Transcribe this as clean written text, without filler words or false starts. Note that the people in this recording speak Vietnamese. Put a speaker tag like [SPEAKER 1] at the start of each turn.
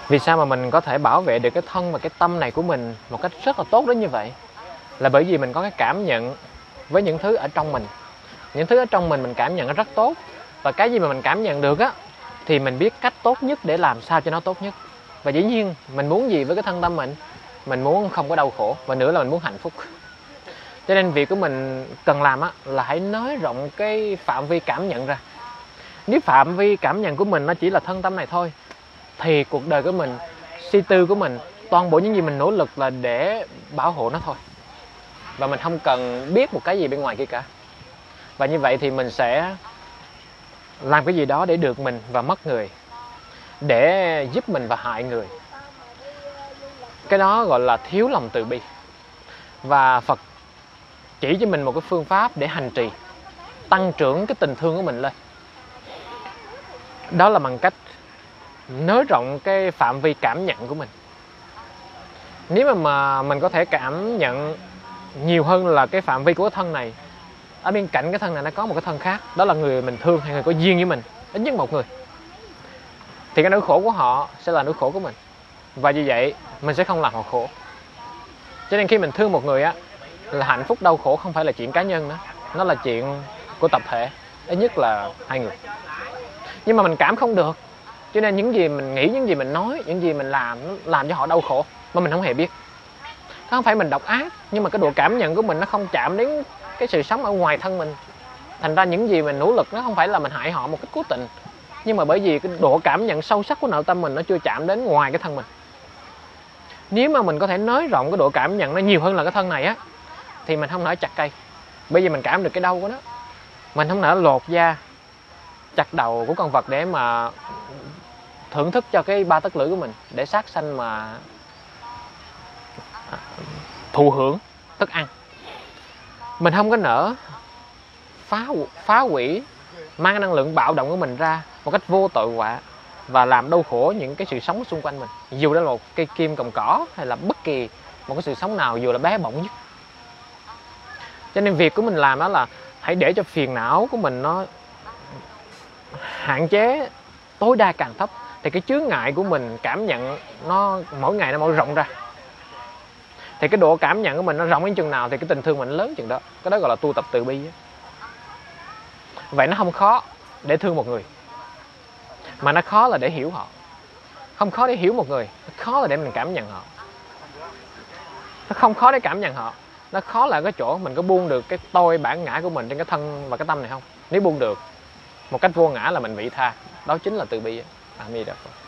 [SPEAKER 1] Vì sao mà mình có thể bảo vệ được cái thân và cái tâm này của mình một cách rất là tốt đến như vậy? Là bởi vì mình có cái cảm nhận với những thứ ở trong mình. Những thứ ở trong mình cảm nhận nó rất tốt. Và cái gì mà mình cảm nhận được á, thì mình biết cách tốt nhất để làm sao cho nó tốt nhất. Và dĩ nhiên mình muốn gì với cái thân tâm mình? Mình muốn không có đau khổ, và nữa là mình muốn hạnh phúc. Cho nên việc của mình cần làm á, là hãy nới rộng cái phạm vi cảm nhận ra. Nếu phạm vi cảm nhận của mình nó chỉ là thân tâm này thôi, thì cuộc đời của mình, suy tư của mình, toàn bộ những gì mình nỗ lực là để bảo hộ nó thôi. Và mình không cần biết một cái gì bên ngoài kia cả. Và như vậy thì mình sẽ làm cái gì đó để được mình và mất người, để giúp mình và hại người. Cái đó gọi là thiếu lòng từ bi. Và Phật chỉ cho mình một cái phương pháp để hành trì, tăng trưởng cái tình thương của mình lên. Đó là bằng cách nới rộng cái phạm vi cảm nhận của mình. Nếu mà mình có thể cảm nhận nhiều hơn là cái phạm vi của cái thân này, ở bên cạnh cái thân này nó có một cái thân khác, đó là người mình thương hay người có duyên với mình, ít nhất một người, thì cái nỗi khổ của họ sẽ là nỗi khổ của mình. Và như vậy mình sẽ không làm họ khổ. Cho nên khi mình thương một người á, là hạnh phúc đau khổ không phải là chuyện cá nhân nữa, nó là chuyện của tập thể, ít nhất là hai người. Nhưng mà mình cảm không được, cho nên những gì mình nghĩ, những gì mình nói, những gì mình làm nó làm cho họ đau khổ mà mình không hề biết. Không phải mình độc ác, nhưng mà cái độ cảm nhận của mình nó không chạm đến cái sự sống ở ngoài thân mình. Thành ra những gì mình nỗ lực nó không phải là mình hại họ một cách cố tình, nhưng mà bởi vì cái độ cảm nhận sâu sắc của nội tâm mình nó chưa chạm đến ngoài cái thân mình. Nếu mà mình có thể nới rộng cái độ cảm nhận nó nhiều hơn là cái thân này á, thì mình không nỡ chặt cây, bởi vì mình cảm được cái đau của nó. Mình không nỡ lột da, chặt đầu của con vật để mà thưởng thức cho cái ba tấc lưỡi của mình, để sát sanh mà thụ hưởng thức ăn. Mình không có nỡ phá hủy, mang cái năng lượng bạo động của mình ra một cách vô tội vạ và làm đau khổ những cái sự sống xung quanh mình, dù đó là một cây kim còng cỏ hay là bất kỳ một cái sự sống nào, dù là bé bỏng nhất. Cho nên việc của mình làm đó là hãy để cho phiền não của mình nó hạn chế tối đa càng thấp, thì cái chướng ngại của mình cảm nhận nó mỗi ngày nó mở rộng ra. Thì cái độ cảm nhận của mình nó rộng đến chừng nào thì cái tình thương mình lớn chừng đó. Cái đó gọi là tu tập từ bi. Vậy nó không khó để thương một người, mà nó khó là để hiểu họ. Không khó để hiểu một người, nó khó là để mình cảm nhận họ. Nó không khó để cảm nhận họ, nó khó là cái chỗ mình có buông được cái tôi bản ngã của mình trên cái thân và cái tâm này không. Nếu buông được một cách vô ngã là mình vị tha. Đó chính là từ bi. Amen.